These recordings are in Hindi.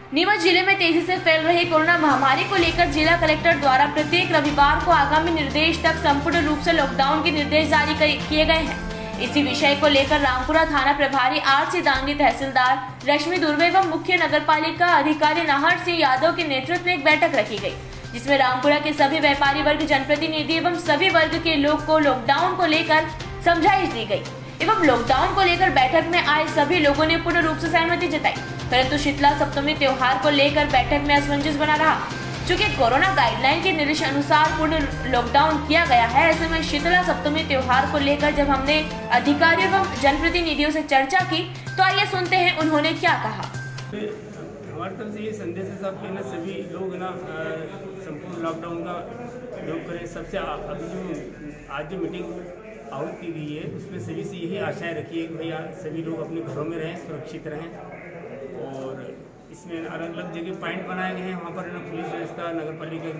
नीमच जिले में तेजी से फैल रही कोरोना महामारी को लेकर जिला कलेक्टर द्वारा प्रत्येक रविवार को आगामी निर्देश तक संपूर्ण रूप से लॉकडाउन के निर्देश जारी किए गए हैं। इसी विषय को लेकर रामपुरा थाना प्रभारी आर.सी. दांगी, तहसीलदार रश्मि दुर्वे एवं मुख्य नगरपालिका अधिकारी नाहर सिंह यादव के नेतृत्व में एक बैठक रखी गई, जिसमें रामपुरा के सभी व्यापारी वर्ग, जनप्रतिनिधि एवं सभी वर्ग के लोग को लॉकडाउन को लेकर समझाइश दी गई एवं लॉकडाउन को लेकर बैठक में आए सभी लोगों ने पूर्ण रूप से सहमति जताई। परंतु शीतला सप्तमी त्योहार को लेकर बैठक में असमंजस बना रहा। चूँकि कोरोना गाइडलाइन के निर्देश अनुसार पूर्ण लॉकडाउन किया गया है, ऐसे में शीतला सप्तमी त्योहार को लेकर जब हमने अधिकारियों एवं जनप्रतिनिधियों से चर्चा की तो आइए सुनते हैं उन्होंने क्या कहा। हमारी तरफ से ये संदेश है साहब कि ना सभी लोग ना संपूर्ण लॉकडाउन का प्रयोग करें। सबसे अभी जो आज जो मीटिंग आउट की गई है उसमें सभी से यही आशाएं रखी है कि भैया सभी लोग अपने घरों में रहें, सुरक्षित रहें। और इसमें अलग अलग जगह पॉइंट बनाए गए हैं, वहाँ पर ना पुलिस व्यवस्था, नगर पालिका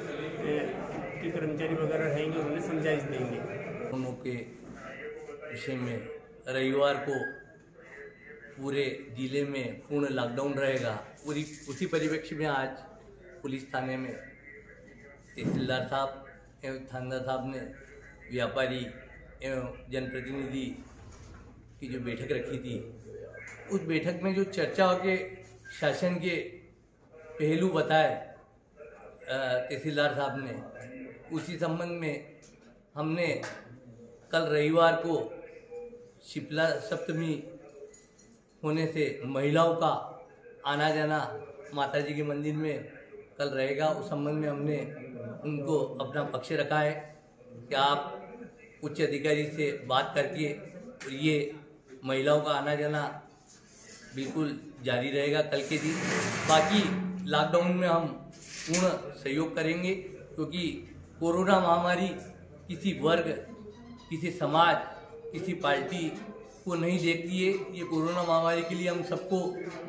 के कर्मचारी वगैरह रहेंगे, उन्हें समझाइश देंगे। दोनों के विषय में रविवार को पूरे जिले में पूर्ण लॉकडाउन रहेगा। पूरी उसी परिप्रेक्ष्य में आज पुलिस थाने में तहसीलदार साहब एवं थानेदार साहब ने व्यापारी एवं जनप्रतिनिधि की जो बैठक रखी थी, उस बैठक में जो चर्चा के शासन के पहलू बताए तहसीलदार साहब ने, उसी संबंध में हमने कल रविवार को शीतला सप्तमी होने से महिलाओं का आना जाना माता जी के मंदिर में कल रहेगा। उस संबंध में हमने उनको अपना पक्ष रखा है कि आप उच्च अधिकारी से बात करके ये महिलाओं का आना जाना बिल्कुल जारी रहेगा कल के दिन। बाकी लॉकडाउन में हम पूर्ण सहयोग करेंगे, क्योंकि कोरोना महामारी किसी वर्ग, किसी समाज, किसी पार्टी को नहीं देखती है। ये कोरोना महामारी के लिए हम सबको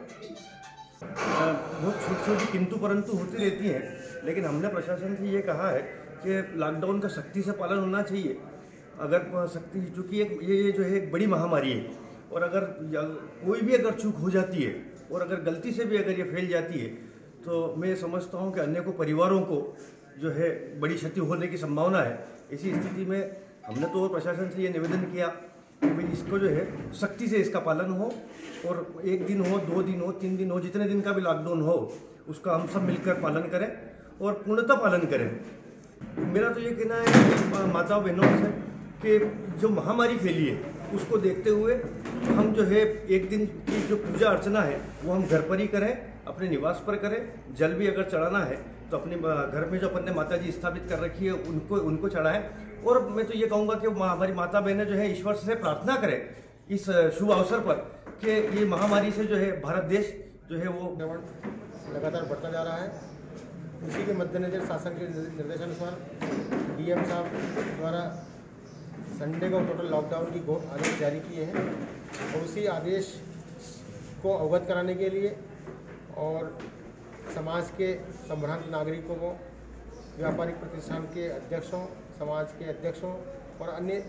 बहुत छोटी छोटी किंतु परंतु होती रहती हैं, लेकिन हमने प्रशासन से ये कहा है कि लॉकडाउन का सख्ती से पालन होना चाहिए। अगर सख्ती, चूँकि ये जो है एक बड़ी महामारी है, और अगर कोई भी अगर चूक हो जाती है और अगर गलती से भी अगर ये फैल जाती है तो मैं समझता हूँ कि अन्य को परिवारों को जो है बड़ी क्षति होने की संभावना है। इसी स्थिति में हमने तो प्रशासन से ये निवेदन किया कि भाई इसको जो है सख्ती से इसका पालन हो, और 1 दिन हो, 2 दिन हो, 3 दिन हो, जितने दिन का भी लॉकडाउन हो उसका हम सब मिलकर पालन करें और पूर्णतः पालन करें। मेरा तो ये कहना है माता बहनों से कि जो महामारी फैली है उसको देखते हुए हम जो है 1 दिन की जो पूजा अर्चना है वो हम घर पर ही करें, अपने निवास पर करें। जल भी अगर चढ़ाना है तो अपने घर में जो अपन ने माता जी स्थापित कर रखी है उनको चढ़ाएं। और मैं तो ये कहूँगा कि हमारी माता बहनें जो है ईश्वर से प्रार्थना करें इस शुभ अवसर पर कि ये महामारी से जो है भारत देश जो है वो लगातार बढ़ता जा रहा है। उसी के मद्देनजर शासन के निर्देशानुसार डीएम साहब द्वारा संडे को टोटल लॉकडाउन की आदेश जारी किए हैं, और उसी आदेश को अवगत कराने के लिए और समाज के संभ्रांत नागरिकों को, व्यापारिक प्रतिष्ठान के अध्यक्षों, समाज के अध्यक्षों और अन्य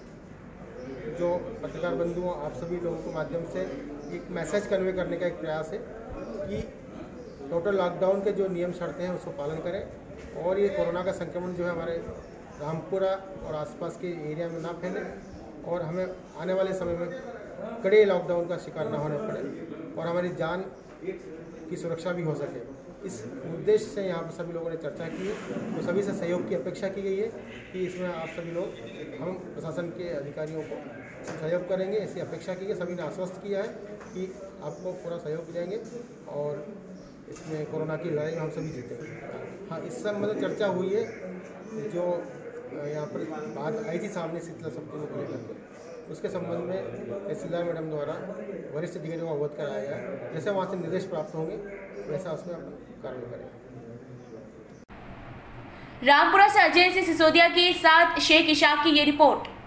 जो पत्रकार बंधुओं, आप सभी लोगों के माध्यम से एक मैसेज कन्वे करने का एक प्रयास है कि टोटल लॉकडाउन के जो नियम शर्तें हैं उसको पालन करें, और ये कोरोना का संक्रमण जो है हमारे रामपुरा और आसपास के एरिया में ना फैले, और हमें आने वाले समय में कड़े लॉकडाउन का शिकार ना होना पड़े और हमारी जान की सुरक्षा भी हो सके। इस उद्देश्य से यहाँ पर सभी लोगों ने चर्चा की है, तो सभी से सहयोग की अपेक्षा की गई है कि इसमें आप सभी लोग, हम प्रशासन के अधिकारियों को सहयोग करेंगे, ऐसी अपेक्षा की है। सभी ने आश्वस्त किया है कि आपको पूरा सहयोग देंगे और इसमें कोरोना की लड़ाई में हम सभी जीतेंगे। हाँ, इस संबंध में चर्चा हुई है, जो यहाँ पर बात आई थी सामने शीतला सप्तमी को लेकर के, उसके संबंध में तहसीलदार मैडम द्वारा वरिष्ठ अधिकारियों को अवगत कराया गया है। जैसे वहाँ से निर्देश प्राप्त होंगे वैसा उसमें हम कार्रवाई करेंगे। रामपुरा से अजय सिसोदिया के साथ शेख इशाक की ये रिपोर्ट।